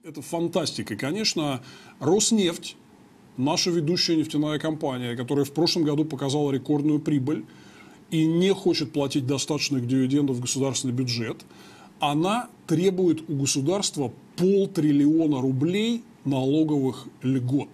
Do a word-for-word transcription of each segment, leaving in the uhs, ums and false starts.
Это фантастика. Конечно, Роснефть, наша ведущая нефтяная компания, которая в прошлом году показала рекордную прибыль и не хочет платить достаточных дивидендов в государственный бюджет, она требует у государства полтриллиона рублей налоговых льгот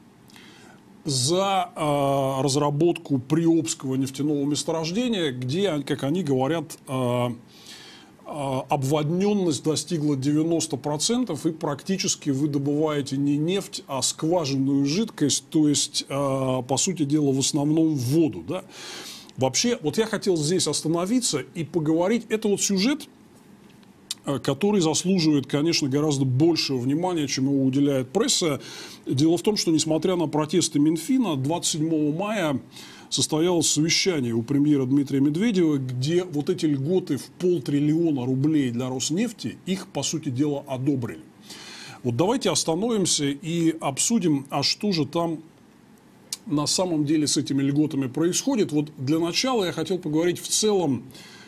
за э, разработку Приобского нефтяного месторождения, где, как они говорят, э, э, обводненность достигла девяноста процентов, и практически вы добываете не нефть, а скважинную жидкость, то есть, э, по сути дела, в основном воду. Да? Вообще, вот я хотел здесь остановиться и поговорить. Это вот сюжет, который заслуживает, конечно, гораздо большего внимания, чем его уделяет пресса. Дело в том, что, несмотря на протесты Минфина, двадцать седьмого мая состоялось совещание у премьера Дмитрия Медведева, где вот эти льготы в полтриллиона рублей для Роснефти, их, по сути дела, одобрили. Вот давайте остановимся и обсудим, а что же там на самом деле с этими льготами происходит. Вот для начала я хотел поговорить в целом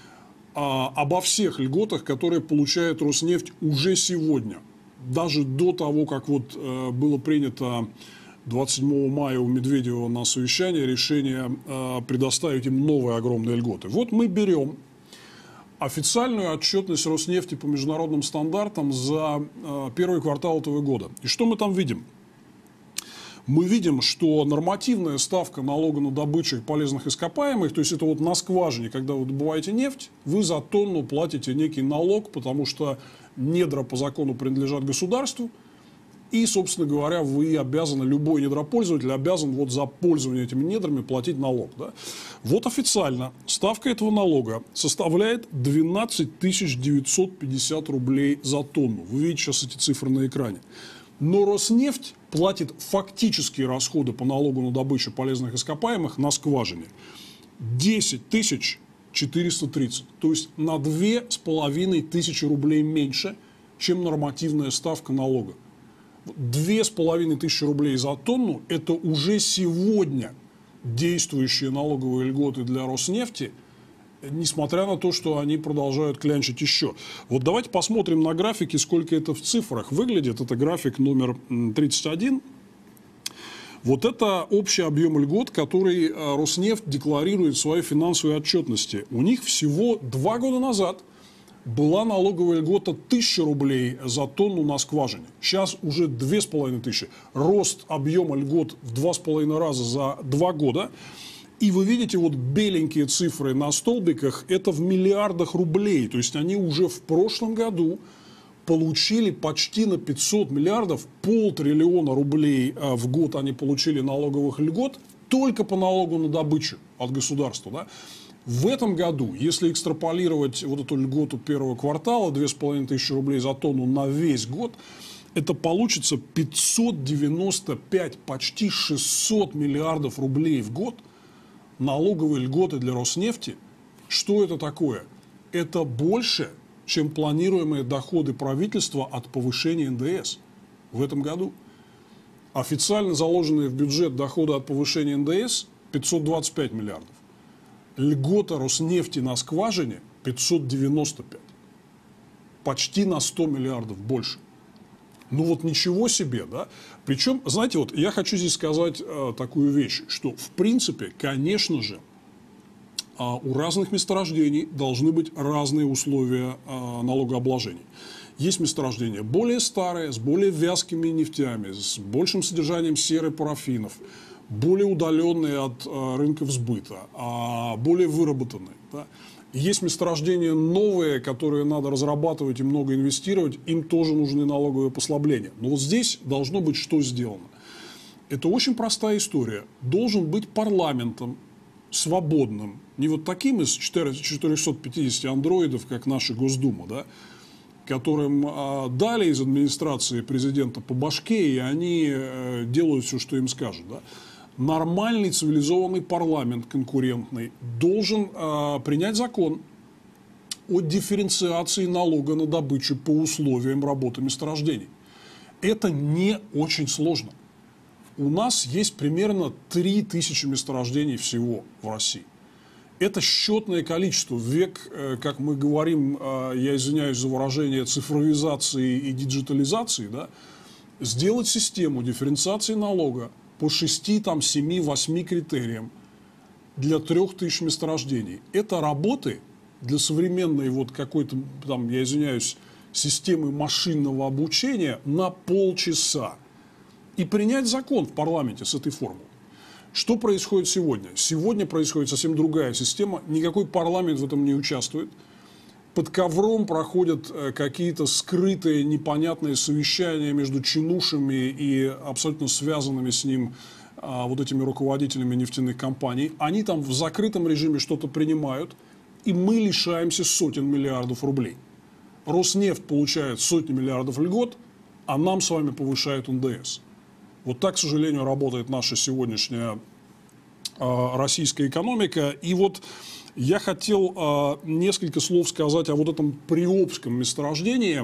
обо всех льготах, которые получает Роснефть уже сегодня. Даже до того, как вот э, было принято двадцать седьмого мая у Медведева на совещании решение э, предоставить им новые огромные льготы. Вот мы берем официальную отчетность Роснефти по международным стандартам за э, первый квартал этого года. И что мы там видим? Мы видим, что нормативная ставка налога на добычу полезных ископаемых, то есть это вот на скважине, когда вы добываете нефть, вы за тонну платите некий налог, потому что недра по закону принадлежат государству, и, собственно говоря, вы обязаны, любой недропользователь обязан вот за пользование этими недрами платить налог. Да? Вот официально ставка этого налога составляет двенадцать тысяч девятьсот пятьдесят рублей за тонну. Вы видите сейчас эти цифры на экране. Но Роснефть платит фактические расходы по налогу на добычу полезных ископаемых на скважине десять тысяч четыреста тридцать. То есть на две с половиной тысячи рублей меньше, чем нормативная ставка налога. Две с половиной тысячи рублей за тонну – это уже сегодня действующие налоговые льготы для Роснефти, несмотря на то, что они продолжают клянчить еще. Вот давайте посмотрим на графике, сколько это в цифрах выглядит. Это график номер тридцать один. Вот это общий объем льгот, который Роснефть декларирует в своей финансовой отчетности. У них всего два года назад была налоговая льгота тысяча рублей за тонну на скважине. Сейчас уже две с половиной тысячи. Рост объема льгот в два с половиной раза за два года. И вы видите вот беленькие цифры на столбиках, это в миллиардах рублей. То есть они уже в прошлом году получили почти на пятьсот миллиардов, полтриллиона рублей в год они получили налоговых льгот только по налогу на добычу от государства. Да? В этом году, если экстраполировать вот эту льготу первого квартала, две с половиной тысячи рублей за тонну на весь год, это получится пятьсот девяносто пять, почти шестьсот миллиардов рублей в год. Налоговые льготы для Роснефти. Что это такое? Это больше, чем планируемые доходы правительства от повышения эн дэ эс в этом году. Официально заложенные в бюджет доходы от повышения эн дэ эс пятьсот двадцать пять миллиардов. Льгота Роснефти на скважине пятьсот девяносто пять. Почти на сто миллиардов больше. Ну вот ничего себе, да? Причем, знаете, вот я хочу здесь сказать э, такую вещь, что в принципе, конечно же, э, у разных месторождений должны быть разные условия э, налогообложения. Есть месторождения более старые, с более вязкими нефтями, с большим содержанием серы, парафинов, более удаленные от э, рынков сбыта, а более выработанные. Да? Есть месторождения новые, которые надо разрабатывать и много инвестировать, им тоже нужны налоговые послабления. Но вот здесь должно быть что сделано. Это очень простая история. Должен быть парламентом свободным, не вот таким из четырёхсот пятидесяти андроидов, как наша Госдума, да, которым а, дали из администрации президента по башке, и они а, делают все, что им скажут. Да. Нормальный цивилизованный парламент конкурентный должен э, принять закон о дифференциации налога на добычу по условиям работы месторождений. Это не очень сложно. У нас есть примерно три тысячи месторождений всего в России. Это счетное количество. В век, как мы говорим, я извиняюсь за выражение, цифровизации и диджитализации, да, сделать систему дифференциации налога по шести, там, семи, восьми критериям для трех тысяч месторождений. Это работы для современной вот какой-то, там, я извиняюсь, системы машинного обучения на полчаса. И принять закон в парламенте с этой формулой. Что происходит сегодня? Сегодня происходит совсем другая система. Никакой парламент в этом не участвует. Под ковром проходят какие-то скрытые, непонятные совещания между чинушами и абсолютно связанными с ним а, вот этими руководителями нефтяных компаний. Они там в закрытом режиме что-то принимают, и мы лишаемся сотен миллиардов рублей. Роснефть получает сотни миллиардов льгот, а нам с вами повышают эн дэ эс. Вот так, к сожалению, работает наша сегодняшняя э, российская экономика. И вот я хотел э, несколько слов сказать о вот этом приобском месторождении,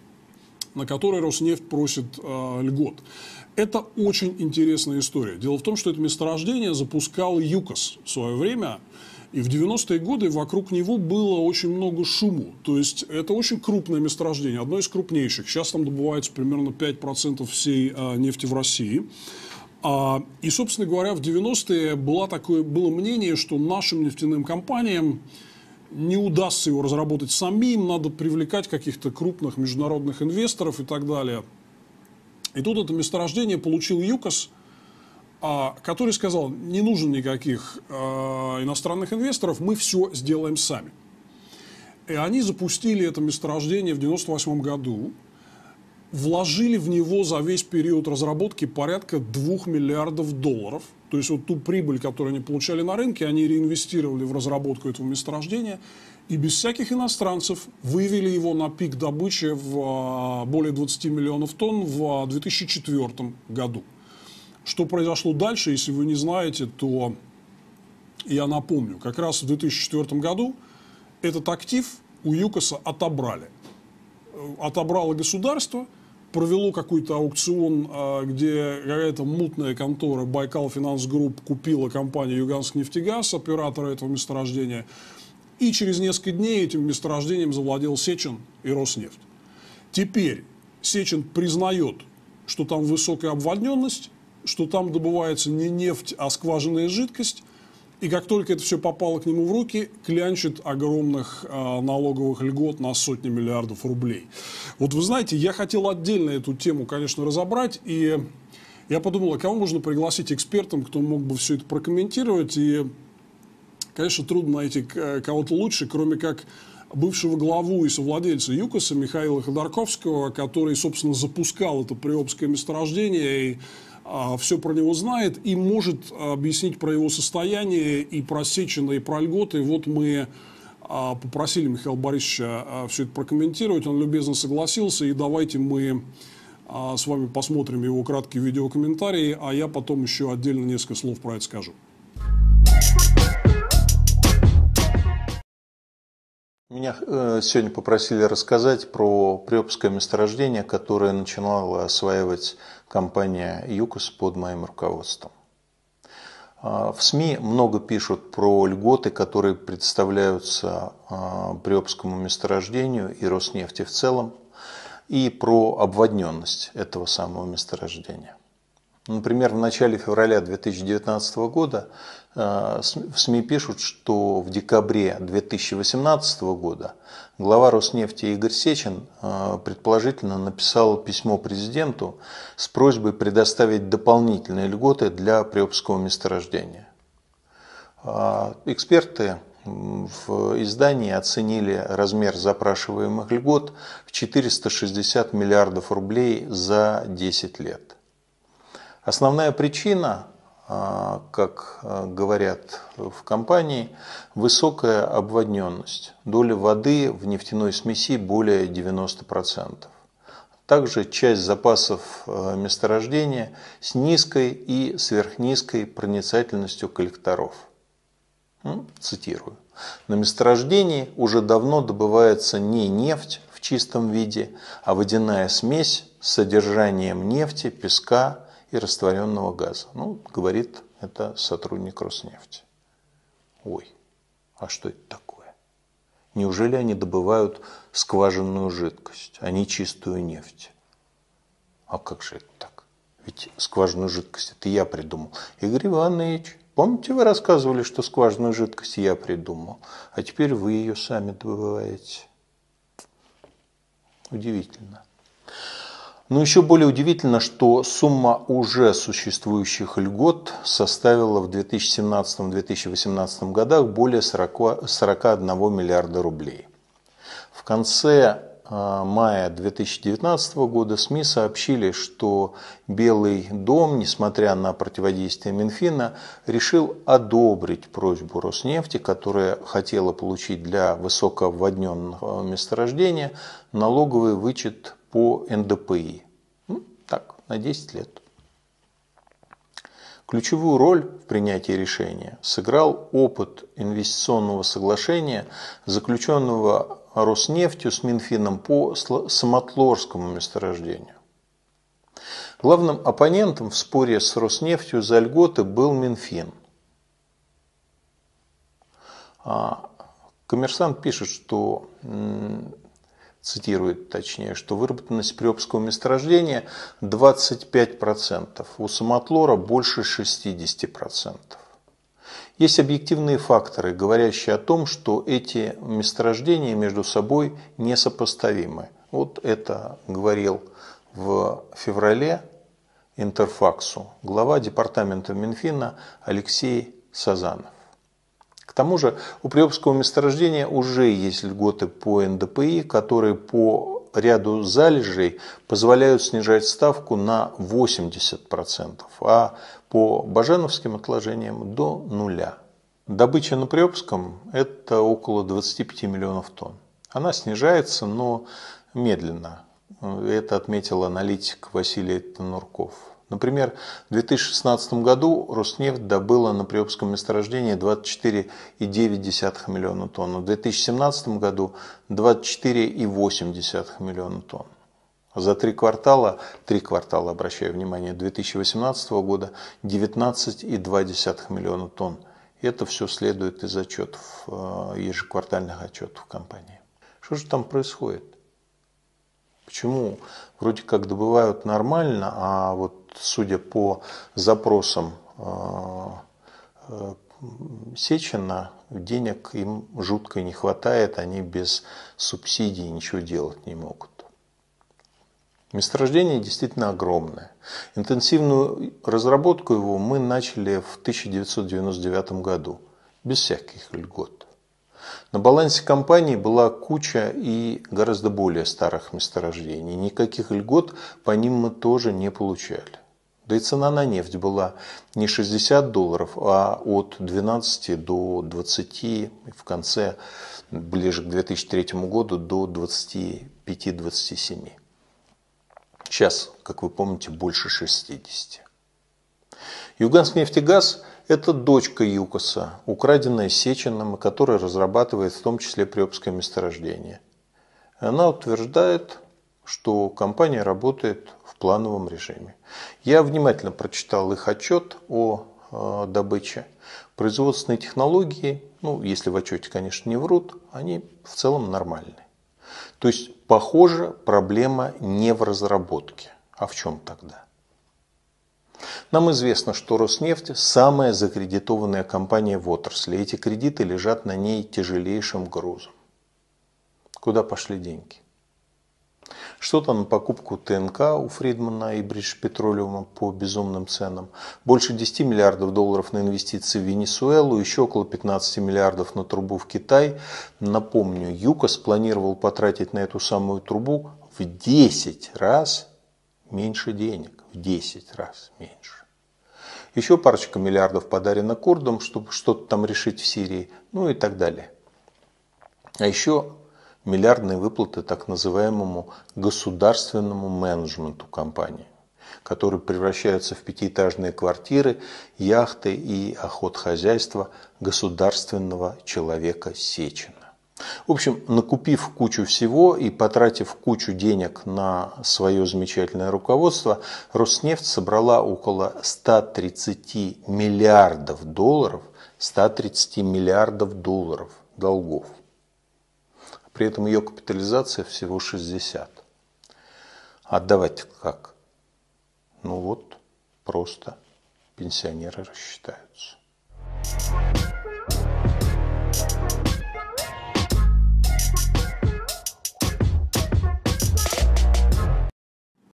на которое Роснефть просит э, льгот. Это очень интересная история. Дело в том, что это месторождение запускал ЮКОС в свое время. И в девяностые годы вокруг него было очень много шуму. То есть это очень крупное месторождение, одно из крупнейших. Сейчас там добывается примерно пять процентов всей а, нефти в России. А, и, собственно говоря, в девяностые было, такое, было мнение, что нашим нефтяным компаниям не удастся его разработать самим, надо привлекать каких-то крупных международных инвесторов и так далее. И тут это месторождение получил ЮКОС, который сказал, не нужен никаких э, иностранных инвесторов, мы все сделаем сами. И они запустили это месторождение в девяносто восьмом году, вложили в него за весь период разработки порядка двух миллиардов долларов. То есть вот ту прибыль, которую они получали на рынке, они реинвестировали в разработку этого месторождения и без всяких иностранцев вывели его на пик добычи в более двадцати миллионов тонн в две тысячи четвёртом году. Что произошло дальше, если вы не знаете, то я напомню. Как раз в две тысячи четвёртом году этот актив у ЮКОСа отобрали. Отобрало государство, провело какой-то аукцион, где какая-то мутная контора Байкал Финанс Групп купила компанию Юганск-Нефтегаз, оператора этого месторождения. И через несколько дней этим месторождением завладел Сечин и Роснефть. Теперь Сечин признает, что там высокая обводненность, что там добывается не нефть, а скважинная жидкость. И как только это все попало к нему в руки, клянчит огромных э, налоговых льгот на сотни миллиардов рублей. Вот вы знаете, я хотел отдельно эту тему, конечно, разобрать. И я подумал, а кого можно пригласить экспертом, кто мог бы все это прокомментировать. И, конечно, трудно найти кого-то лучше, кроме как бывшего главу и совладельца ЮКОСа Михаила Ходорковского, который, собственно, запускал это приобское месторождение и а, все про него знает и может объяснить про его состояние и про Сечина, и про льготы. Вот мы а, попросили Михаила Борисовича а, все это прокомментировать, он любезно согласился, и давайте мы а, с вами посмотрим его краткие видеокомментарии, а я потом еще отдельно несколько слов про это скажу. Меня сегодня попросили рассказать про приобское месторождение, которое начинала осваивать компания ЮКОС под моим руководством. В СМИ много пишут про льготы, которые представляются приобскому месторождению и Роснефти в целом, и про обводненность этого самого месторождения. Например, в начале февраля две тысячи девятнадцатого года в СМИ пишут, что в декабре две тысячи восемнадцатого года глава Роснефти Игорь Сечин предположительно написал письмо президенту с просьбой предоставить дополнительные льготы для приобского месторождения. Эксперты в издании оценили размер запрашиваемых льгот в четыреста шестьдесят миллиардов рублей за десять лет. Основная причина, как говорят в компании, высокая обводненность. Доля воды в нефтяной смеси более девяноста процентов. Также часть запасов месторождения с низкой и сверхнизкой проницательностью коллекторов. Цитирую. На месторождении уже давно добывается не нефть в чистом виде, а водяная смесь с содержанием нефти, песка и растворенного газа. Ну, говорит это сотрудник Роснефти. Ой. А что это такое? Неужели они добывают скважинную жидкость, а не чистую нефть? А как же это так? Ведь скважинную жидкость это я придумал. Игорь Иванович, помните, вы рассказывали, что скважинную жидкость я придумал, а теперь вы ее сами добываете? Удивительно. Но еще более удивительно, что сумма уже существующих льгот составила в две тысячи семнадцатом — две тысячи восемнадцатом годах более сорока одного миллиарда рублей. В конце мая две тысячи девятнадцатого года СМИ сообщили, что Белый дом, несмотря на противодействие Минфина, решил одобрить просьбу Роснефти, которая хотела получить для высокообводненного месторождения налоговый вычет по эн дэ пэ и. Ну, так, на десять лет. Ключевую роль в принятии решения сыграл опыт инвестиционного соглашения, заключенного Роснефтью с Минфином по Самотлорскому месторождению. Главным оппонентом в споре с Роснефтью за льготы был Минфин. Коммерсант пишет, что, цитирует точнее, что выработанность приобского месторождения двадцать пять процентов, у Самотлора больше шестьдесят процентов. Есть объективные факторы, говорящие о том, что эти месторождения между собой несопоставимы. Вот это говорил в феврале Интерфаксу глава департамента Минфина Алексей Сазанов. К тому же у приобского месторождения уже есть льготы по эн дэ пэ и, которые по ряду залежей позволяют снижать ставку на восемьдесят процентов, а по баженовским отложениям до нуля. Добыча на Приобском – это около двадцати пяти миллионов тонн. Она снижается, но медленно. Это отметил аналитик Василий Танурков. Например, в две тысячи шестнадцатом году Роснефть добыла на Приобском месторождении двадцать четыре и девять десятых миллиона тонн, в две тысячи семнадцатом году двадцать четыре и восемь десятых миллиона тонн. За три квартала, три квартала, обращаю внимание, две тысячи восемнадцатого года девятнадцать и два десятых миллиона тонн. Это все следует из отчетов, ежеквартальных отчетов компании. Что же там происходит? Почему вроде как добывают нормально, а вот судя по запросам Сечина, денег им жутко не хватает, они без субсидий ничего делать не могут. Месторождение действительно огромное. Интенсивную разработку его мы начали в тысяча девятьсот девяносто девятом году, без всяких льгот. На балансе компании была куча и гораздо более старых месторождений. Никаких льгот по ним мы тоже не получали. Да и цена на нефть была не шестьдесят долларов, а от двенадцати до двадцати, в конце, ближе к две тысячи третьему году, до двадцати пяти — двадцати семи. Сейчас, как вы помните, больше шестидесяти. Юганск-нефтегаз – это дочка ЮКОСа, украденная Сечиным, которая разрабатывает в том числе Приобское месторождение. Она утверждает, что компания работает в плановом режиме. Я внимательно прочитал их отчет о э, добыче. Производственные технологии, ну, если в отчете, конечно, не врут, они в целом нормальные. То есть, похоже, проблема не в разработке. А в чем тогда? Нам известно, что Роснефть – самая закредитованная компания в отрасли. Эти кредиты лежат на ней тяжелейшим грузом. Куда пошли деньги? Что-то на покупку тэ эн ка у Фридмана и British Petroleum по безумным ценам. Больше десяти миллиардов долларов на инвестиции в Венесуэлу, еще около пятнадцати миллиардов на трубу в Китай. Напомню, ЮКОС планировал потратить на эту самую трубу в десять раз меньше денег. В десять раз меньше. Еще парочка миллиардов подарено курдам, чтобы что-то там решить в Сирии, ну и так далее. А еще миллиардные выплаты так называемому государственному менеджменту компании, которые превращаются в пятиэтажные квартиры, яхты и охотхозяйство государственного человека Сечина. В общем, накупив кучу всего и потратив кучу денег на свое замечательное руководство, Роснефть собрала около ста тридцати миллиардов долларов ста тридцати миллиардов долларов долгов. При этом ее капитализация всего шестьдесят. Отдавать как? Ну вот, просто пенсионеры рассчитаются.